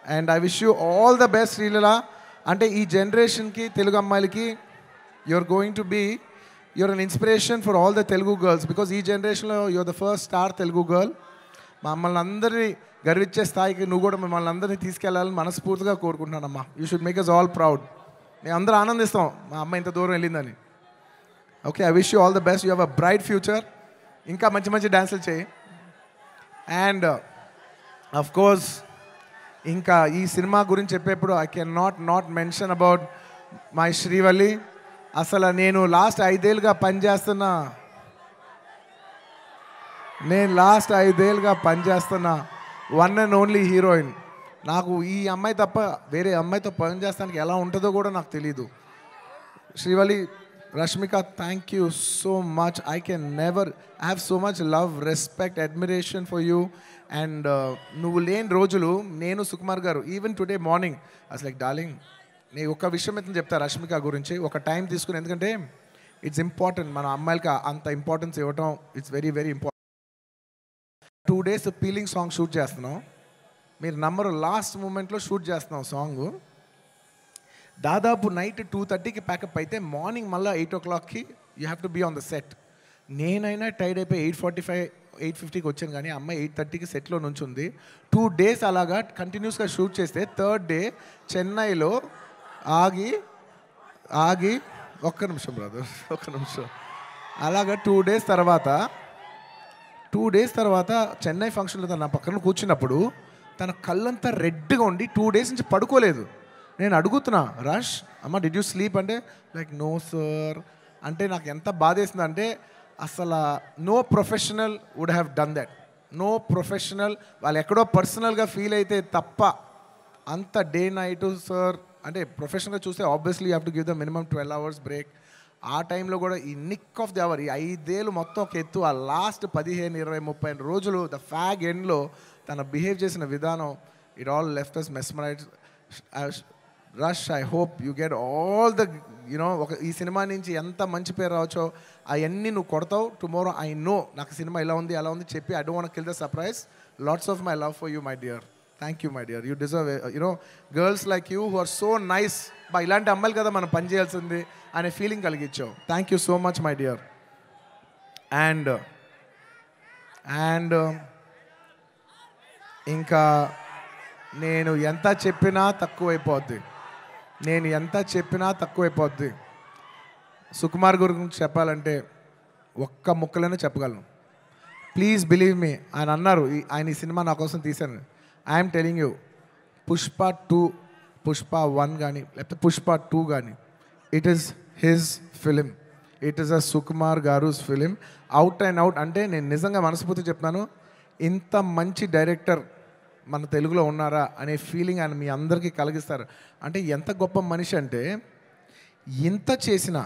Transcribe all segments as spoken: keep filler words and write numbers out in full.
And I wish you all the best Sreeleela. అంటే ఈ జనరేషన్కి తెలుగు అమ్మాయిలకి you're going to be you're an inspiration for all the Telugu girls, because ఈ జనరేషన్లో you're the first star Telugu girl. మమ్మల్ని అందరినీ గర్వించే స్థాయికి నువ్వు కూడా మిమ్మల్ని అందరినీ తీసుకెళ్లాలని మనస్ఫూర్తిగా కోరుకుంటున్నానమ్మా. You should make us all proud. మేము అందరూ ఆనందిస్తాం మా అమ్మ ఇంత దూరం వెళ్ళిందని. Okay, I wish you all the best. You have a bright future. ఇంకా మంచి మంచి డ్యాన్సులు చేయి. అండ్ అఫ్ కోర్స్ ఇంకా ఈ సినిమా గురించి చెప్పేప్పుడు I can not not mention about my Srivalli. అసలు నేను లాస్ట్ ఐదేళ్ళుగా పనిచేస్తున్న నేను లాస్ట్ ఐదేళ్ళుగా పనిచేస్తున్న వన్ అండ్ ఓన్లీ హీరోయిన్. నాకు ఈ అమ్మాయి తప్ప వేరే అమ్మాయితో పని చేస్తానికి ఎలా ఉంటుందో కూడా నాకు తెలీదు. Srivalli, Rashmika, thank you so much. I can never I have so much love, respect, admiration for you. And నువ్వు లేని రోజులు నేను Sukumar garu even today morning అసలు లైక్ డార్లింగ్ నేను ఒక విషయం అయితే చెప్తా రష్మిక గురించి, ఒక టైం తీసుకుని. ఎందుకంటే ఇట్స్ ఇంపార్టెంట్, మన అమ్మాయిలకి అంత ఇంపార్టెన్స్ ఇవ్వటం it's very very important. Two days peeling song shoot చేస్తున్నాం. మీరు నమ్మరు, లాస్ట్ మూమెంట్లో షూట్ చేస్తున్నాం సాంగ్. దాదాపు నైట్ టూ థర్టీకి ప్యాకప్ అయితే మార్నింగ్ మళ్ళీ ఎయిట్ ఓ క్లాక్కి you have to be on the set. నేనైనా టైడ్ అయిపోయి ఎయిట్ ఫార్టీ ఫైవ్ ఎయిట్ ఫిఫ్టీకి వచ్చాను, కానీ అమ్మాయి ఎయిట్ థర్టీకి సెట్లో నుంచి ఉంది. టూ డేస్ అలాగా కంటిన్యూస్గా షూట్ చేస్తే థర్డ్ డే చెన్నైలో ఆగి ఆగి ఒక్క నిమిషం బ్రదర్ ఒక్క నిమిషం అలాగా టూ డేస్ తర్వాత టూ డేస్ తర్వాత చెన్నై ఫంక్షన్లో తన నా పక్కన కూర్చున్నప్పుడు తన కళ్ళంతా రెడ్గా ఉండి టూ డేస్ నుంచి పడుకోలేదు. నేను అడుగుతున్నా, రష్ అమ్మ డిడ్ యూ స్లీప్ అంటే లైక్ నో సార్ అంటే నాకు ఎంత బాధేసింది అంటే అసలు no professional would have done that. No professional వాళ్ళు ఎక్కడో పర్సనల్గా ఫీల్ అయితే తప్ప అంత డే నైట్ సార్ అంటే ప్రొఫెషనల్గా చూస్తే obviously you have to give the minimum twelve hours break. ఆ టైంలో కూడా ఈ నిక్ ఆఫ్ ది అవర్ ఈ ఐదేళ్ళు మొత్తం ఒక ఎత్తు, ఆ లాస్ట్ పదిహేను ఇరవై ముప్పై రోజులు ద ఫ్యాగ్ ఎండ్లో తను బిహేవ్ చేసిన విధానం it all left us mesmerise. Rash, I hope you get all the you know ఒక ఈ సినిమా నుంచి ఎంత మంచి పేరు రావచ్చో అవన్నీ నువ్వు కొడతావు. టుమారో ఐ నో నాకు సినిమా ఇలా ఉంది అలా ఉంది చెప్పి I don't want kill the surprise. Lots of my love for you my dear. Thank you my dear. You deserve you know girls like you who are so nice. బా ఇలాంటి అమ్మాయిలు కదా మనం పని చేయాల్సింది అనే ఫీలింగ్ కలిగించావు. Thank you so much my dear. And and ఇంకా నేను ఎంత చెప్పినా తక్కువైపోద్ది నేను ఎంత చెప్పినా తక్కువైపోద్ది సుకుమార్ గురించి చెప్పాలంటే ఒక్క ముక్కలోనే చెప్పగలను. Please believe me. ఆయన అన్నారు ఆయన ఈ సినిమా నా కోసం తీశాను. I'm telling you, Pushpa two Pushpa one కానీ లేకపోతే పుష్ప టూ కానీ it is his film. It is a Sukumar గారుస్ ఫిలిం అవుట్ అండ్ అవుట్. అంటే నేను నిజంగా మనస్ఫూర్తి చెప్తున్నాను, ఇంత మంచి డైరెక్టర్ మన తెలుగులో ఉన్నారా అనే ఫీలింగ్ ఆయన మీ అందరికీ కలిగిస్తారు. అంటే ఎంత గొప్ప మనిషి అంటే ఇంత చేసిన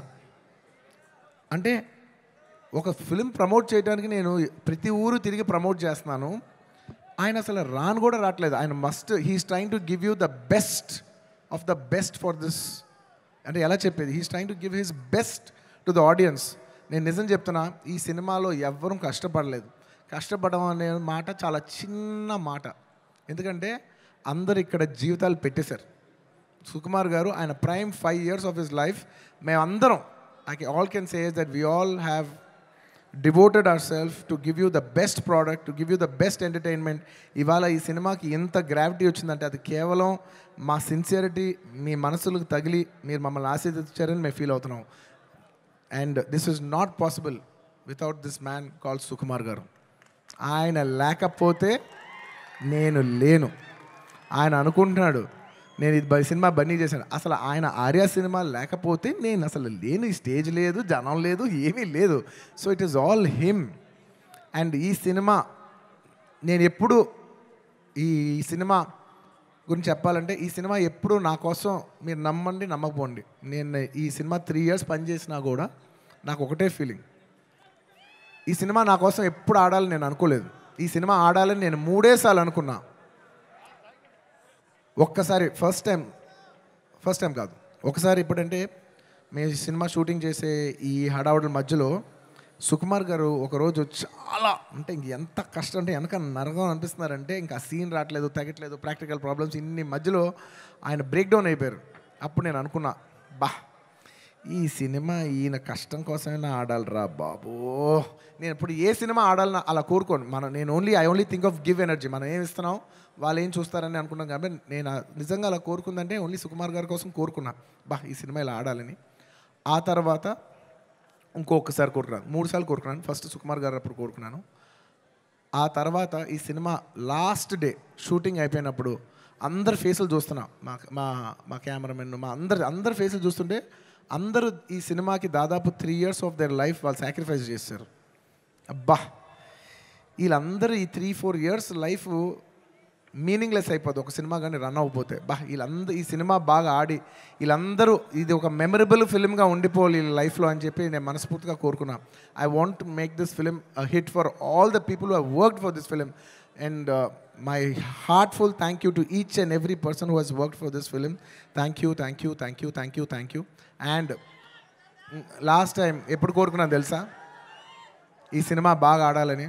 అంటే ఒక ఫిలిం ప్రమోట్ చేయడానికి నేను ప్రతి ఊరు తిరిగి ప్రమోట్ చేస్తున్నాను. ఆయన అసలు రాను కూడా రావట్లేదు. ఆయన must he's trying to give you the best of the best for this. అంటే ఎలా చెప్పేది, he's trying to give his best to the audience. నేను నిజం చెప్తున్నా, ఈ సినిమాలో ఎవ్వరూ కష్టపడలేదు. కష్టపడడం అనే మాట చాలా చిన్న మాట, ఎందుకంటే అందరు ఇక్కడ జీవితాలు పెట్టేశారు. సుకుమార్ గారు ఆయన prime five years of his life మేమందరం I all can say that we all have devoted our self to give you the best product, to give you the best entertainment. ఇవాళ ఈ సినిమాకి ఎంత గ్రావిటీ వచ్చిందంటే అది కేవలం మా సిన్సియరిటీ మీ మనసులకు తగిలి మీరు మమ్మల్ని ఆశీర్వదించారని మేము ఫీల్ అవుతున్నాం. And this is not possible without this man called Sukumar garu. ఆయన లేకపోతే నేను లేను. ఆయన అనుకుంటున్నాడు నేను ఇది సినిమా బన్నీ చేశాను, అసలు ఆయన ఆర్యా సినిమా లేకపోతే నేను అసలు లేను. ఈ స్టేజ్ లేదు, జనం లేదు, ఏమీ లేదు. So it is all him. అండ్ ఈ సినిమా నేను ఎప్పుడు ఈ సినిమా గురించి చెప్పాలంటే ఈ సినిమా ఎప్పుడు నా కోసం మీరు నమ్మండి నమ్మకపోండి, నేను ఈ సినిమా త్రీ ఇయర్స్ పనిచేసినా కూడా నాకు ఒకటే ఫీలింగ్, ఈ సినిమా నా కోసం ఎప్పుడు ఆడాలని నేను అనుకోలేదు. ఈ సినిమా ఆడాలని నేను మూడేసార్లు అనుకున్నా. ఒక్కసారి ఫస్ట్ టైం ఫస్ట్ టైం కాదు ఒకసారి ఇప్పుడంటే మేము సినిమా షూటింగ్ చేసే ఈ హడావుడి మధ్యలో సుకుమార్ గారు ఒకరోజు చాలా అంటే ఇంక ఎంత కష్టం అంటే వెనక నరకం అనిపిస్తున్నారంటే ఇంకా సీన్ రావట్లేదు, తగ్గట్లేదు, ప్రాక్టికల్ ప్రాబ్లమ్స్ ఇన్ని మధ్యలో ఆయన బ్రేక్ డౌన్ అయిపోయారు. అప్పుడు నేను అనుకున్నా, బా ఈ సినిమా ఈయన కష్టం కోసమైనా ఆడాలిరా బాబో. నేను ఇప్పుడు ఏ సినిమా ఆడాలని అలా కోరుకోను. మనం నేను only I only think of give energy. మనం ఏమి ఇస్తున్నాం వాళ్ళు ఏం చూస్తారని అనుకున్నాం. కాబట్టి నేను నిజంగా అలా కోరుకుందంటే ఓన్లీ సుకుమార్ గారి కోసం కోరుకున్నా, బా ఈ సినిమా ఇలా ఆడాలని. ఆ తర్వాత ఇంకొకసారి కోరుకున్నాను, మూడు సార్లు కోరుకున్నాను. ఫస్ట్ సుకుమార్ గారు అప్పుడు కోరుకున్నాను. ఆ తర్వాత ఈ సినిమా లాస్ట్ డే షూటింగ్ అయిపోయినప్పుడు అందరు ఫేసులు చూస్తున్నా, మా మా మా కెమెరామెన్ మా అందరు అందరు ఫేసులు చూస్తుంటే అందరూ ఈ సినిమాకి దాదాపు three years of their life వాళ్ళు సాక్రిఫైస్ చేశారు. అబ్బా వీళ్ళందరూ ఈ three four years life meaningless అయిపోతుంది ఒక సినిమా కానీ రన్ అవ్వకపోతే. బా వీళ్ళందరూ ఈ సినిమా బాగా ఆడి వీళ్ళందరూ ఇది ఒక మెమరబుల్ ఫిల్మ్గా ఉండిపోవాలి వీళ్ళ లైఫ్లో అని చెప్పి నేను మనస్ఫూర్తిగా కోరుకున్నా. I want to make this film hit for all the people who have worked for this film. And my heartful thank you to each and every person who has worked for this film. Thank you thank you thank you thank you thank you. And last time ఎప్పుడు కోరుకున్నాను తెలుసా ఈ cinema బాగా ఆడాలని?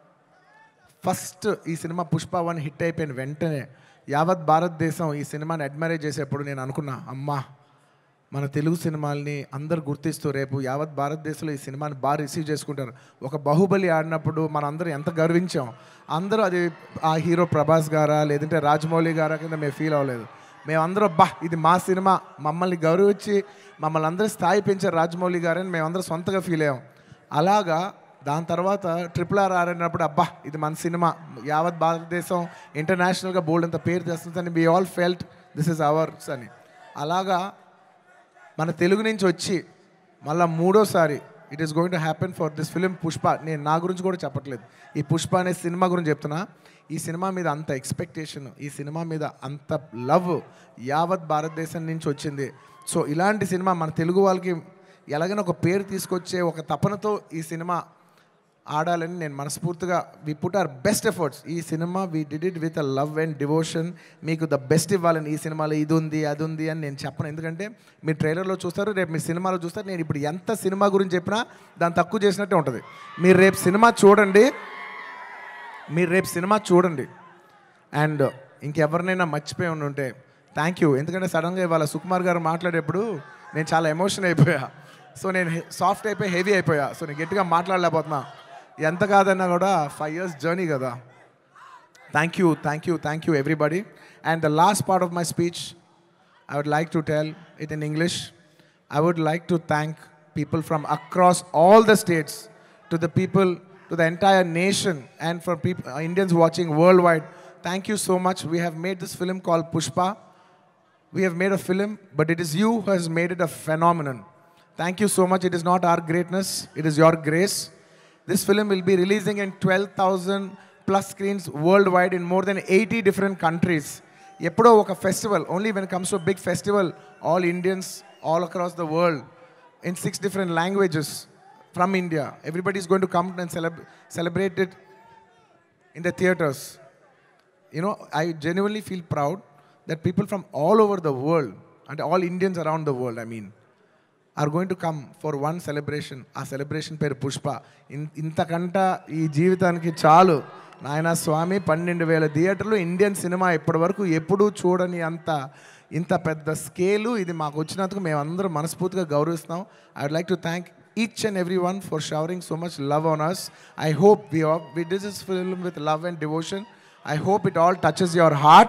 First ఈ cinema Pushpa one hit అయిపోయిన వెంటనే యావత్ భారతదేశం ఈ సినిమాని అడ్మైర్ చేసేప్పుడు నేను అనుకున్నా, అమ్మా మన తెలుగు సినిమాల్ని అందరు గుర్తిస్తూ రేపు యావత్ భారతదేశంలో ఈ సినిమాని బాగా రిసీవ్ చేసుకుంటారు. ఒక బాహుబలి ఆడినప్పుడు మనం అందరూ ఎంత గర్వించాం. అందరూ అది ఆ హీరో ప్రభాస్ గారా లేదంటే రాజమౌళి గారా కింద మేము ఫీల్ అవ్వలేదు. మేమందరం బా ఇది మా సినిమా, మమ్మల్ని గౌరవించి మమ్మల్ని అందరూ స్థాయి పెంచారు రాజమౌళి గారని మేమందరం సొంతగా ఫీల్ అయ్యాం. అలాగా దాని తర్వాత ట్రిపుల్ ఆర్ ఆడినప్పుడు అబ్బా ఇది మన సినిమా యావత్ భారతదేశం ఇంటర్నేషనల్గా బోల్డ్ అంత పేరు తెస్తుందని we all felt this is ours అని. అలాగా మన తెలుగు నుంచి వచ్చి మళ్ళీ మూడోసారి it is going to happen for this film Pushpa. నేను నా గురించి కూడా చెప్పట్లేదు, ఈ పుష్ప అనే సినిమా గురించి చెప్తున్నా. ఈ సినిమా మీద అంత ఎక్స్పెక్టేషన్, ఈ సినిమా మీద అంత లవ్ యావత్ భారతదేశం నుంచి వచ్చింది. సో ఇలాంటి సినిమా మన తెలుగు వాళ్ళకి ఎలాగైనా ఒక పేరు తీసుకొచ్చే ఒక తపనతో ఈ సినిమా ఆడాలని నేను మనస్ఫూర్తిగా we put our best efforts. ఈ సినిమా we did it with a love and devotion. మీకు ద బెస్ట్ ఇవ్వాలని ఈ సినిమాలో ఇది ఉంది అది ఉంది అని నేను చెప్పను. ఎందుకంటే మీరు ట్రైలర్లో చూస్తారు, రేపు మీ సినిమాలో చూస్తారు. నేను ఇప్పుడు ఎంత సినిమా గురించి చెప్పినా దాన్ని తక్కువ చేసినట్టే ఉంటుంది. మీరు రేపు సినిమా చూడండి, మీరు రేపు సినిమా చూడండి. అండ్ ఇంకెవరినైనా మర్చిపోయి ఉంటే థ్యాంక్ యూ. ఎందుకంటే సడన్గా ఇవాళ సుకుమార్ గారు మాట్లాడేప్పుడు నేను చాలా ఎమోషన్ అయిపోయా. సో నేను సాఫ్ట్ అయిపోయి హెవీ అయిపోయా. సో నేను గట్టిగా మాట్లాడలేకపోతున్నా. ఎంత కాదన్నా కూడా ఫైవ్ ఇయర్స్ జర్నీ కదా. Thank you thank you thank you everybody. And the last part of my speech I would like to tell it in English. I would like to thank people from across all the states, to the people, to the entire nation, and for people, uh, Indians watching worldwide. Thank you so much. We have made this film called Pushpa. We have made a film, but it is you who has made it a phenomenon. Thank you so much. It is not our greatness, it is your grace. This film will be releasing in twelve thousand plus screens worldwide in more than eighty different countries. Eppudo oka festival, only when it comes to a big festival, all Indians all across the world in six different languages from India, everybody is going to come and celeb celebrate it in the theaters. You know, I genuinely feel proud that people from all over the world, and all Indians around the world, I mean, are going to come for one celebration. Aa celebration peru Pushpa. Intakanta ee jeevitaniki chalu nayana swami పన్నెండు వేల థియేటర్లు Indian cinema ఇప్పటి వరకు ఎప్పుడూ చూడని అంత ఇంత పెద్ద స్కేలు ఇది మాకు వచ్చినందుకు మేమందరం మనస్ఫూర్తిగా గౌరవిస్తాం. I would like to thank each and everyone for showering so much love on us. I hope we all, we did this film with love and devotion. I hope it all touches your heart.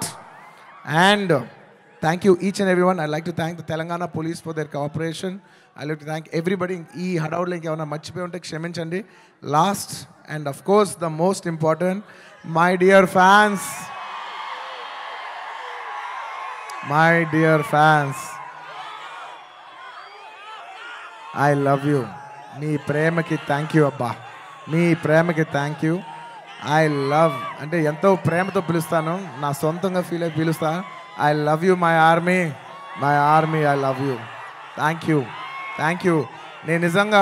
And uh, thank you each and everyone. I'd like to thank the Telangana police for their cooperation. I'd like to thank everybody. Ee hadavudlo inke evana marchipoyi unte kshaminchandi. Last and of course the most important, my dear fans. My dear fans, I love you. మీ ప్రేమకి thank you అబ్బా, మీ ప్రేమకి thank you. I love అంటే ఎంతో ప్రేమతో పిలుస్తాను, నా సొంతంగా ఫీల్ అయి పిలుస్తాను. I love you my army, my army, I love you. Thank you thank you. నేను నిజంగా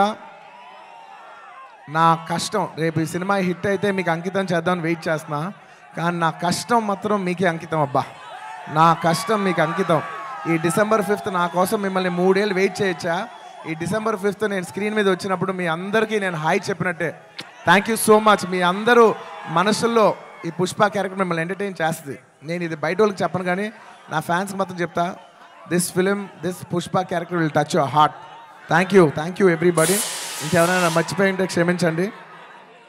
నా కష్టం రేపు ఈ సినిమా హిట్ అయితే మీకు అంకితం చేద్దామని వెయిట్ చేస్తున్నా. కానీ నా కష్టం మాత్రం మీకే అంకితం అబ్బా, నా కష్టం మీకు అంకితం. ఈ డిసెంబర్ ఫిఫ్త్ నా కోసం మిమ్మల్ని మూడేళ్ళు వెయిట్ చేయొచ్చా? ఈ డిసెంబర్ ఫిఫ్త్ నేను స్క్రీన్ మీద వచ్చినప్పుడు మీ అందరికీ నేను హాయ్ చెప్పినట్టే. Thank you so much. మీ అందరూ మనసుల్లో ఈ పుష్ప క్యారెక్టర్ మిమ్మల్ని ఎంటర్టైన్ చేస్తుంది. నేను ఇది బయట వాళ్ళకి చెప్పను కానీ నా ఫ్యాన్స్కి మాత్రం చెప్తా, this film this Pushpa character will touch your heart. Thank you thank you everybody. ఇంకెవరైనా మర్చిపోయి ఉంటే క్షమించండి.